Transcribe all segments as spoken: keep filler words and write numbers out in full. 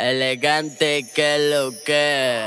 Elegante que lo que.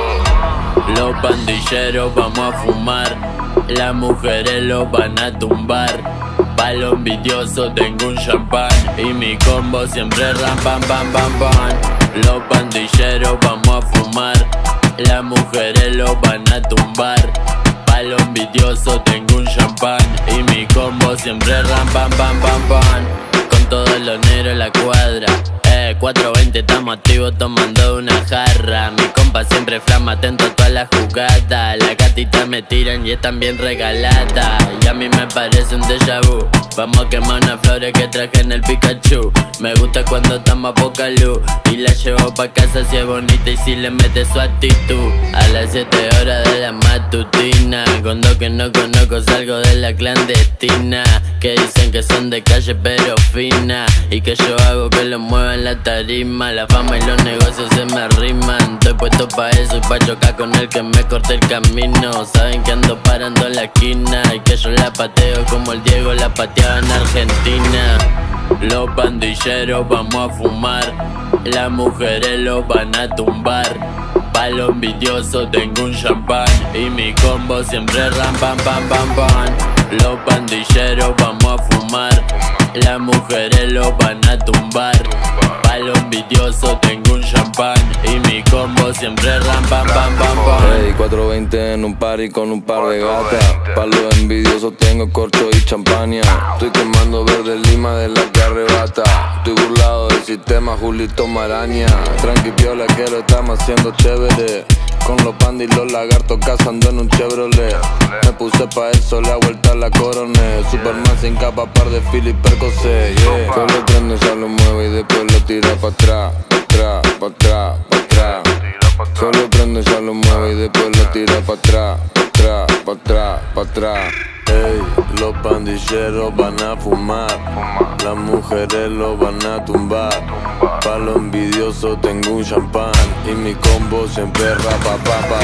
Los pandilleros vamos a fumar, las mujeres lo van a tumbar. Pa' lo envidioso tengo un champán y mi combo siempre ram pam pam pam pam. Los pandilleros vamos a fumar, las mujeres lo van a tumbar. Pa' lo envidioso tengo un champán y mi combo siempre ram pam pam pam pam. Con todos los negros en la cuadra, eh, cuatro veinte estamos activos tomando una jarra. Mi compa siempre flama, atento a todas las jugadas. Las gatitas me tiran y están bien regaladas, y a mí me parece un déjà vu. Vamos a quemar unas flores que traje en el Pikachu. Me gusta cuando estamos a poca luz y la llevo pa' casa si es bonita y si le mete su actitud. A las siete horas de la matutina, con dos que no conozco salgo de la clandestina. Que dicen que son de calle pero fina, y que yo hago que lo muevan la tarima. La fama y los negocios se me riman. Estoy puesto pa' eso y pa' chocar con el que me corte el camino. Saben que ando parando en la esquina y que yo la pateo como el Diego la pateaba en Argentina. Los pandilleros vamos a fumar, las mujeres lo van a tumbar. Pa' lo envidioso tengo un champán y mi combo siempre ram pam pam pam pam. Los pandilleros vamos a fumar, las mujeres lo van a tumbar. Pa' lo envidioso tengo un champán y mi combo siempre ram pam pam pam pam. Hey, cuatro veinte en un party con un par de gatas. Pa' lo envidioso tengo corcho y champaña. Estoy quemando verde lima de la que arrebata. Estoy burlado del sistema Julito Maraña. Tranqui piola que lo estamos haciendo chévere. Con los pandis y los lagartos cazando en un Chevrolet. Me puse pa' eso, le ha vuelta la coroné. Superman sin capa, par de Philip Percocet, yeah. Solo prende, ya lo mueve y después lo tira pa' atrás, pa' atrás, pa' atrás, pa' atrás. Solo prende, ya lo mueve y después lo tira pa' atrás, pa' atrás, pa' atrás, pa' atrás. Ey, los pandilleros van a fumar, las mujeres lo van a tumbar. Pa' lo envidioso tengo un champán y mi combo siempre rapa pa pa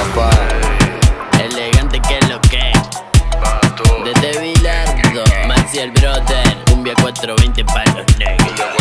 pa. Elegante que lo que. Desde Bilardo, Maxi el brother, cumbia cuatro veinte pa' los negros.